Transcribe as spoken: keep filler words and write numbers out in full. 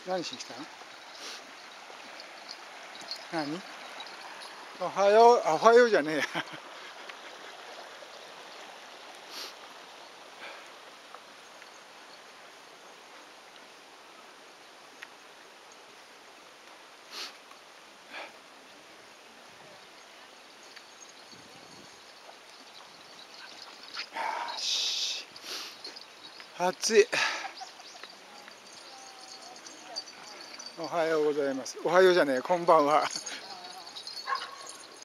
何しに来たの？何？おはよう、あ、おはようじゃねえや。よし。暑い。おはようございます。おはようじゃねえ、こんばんは。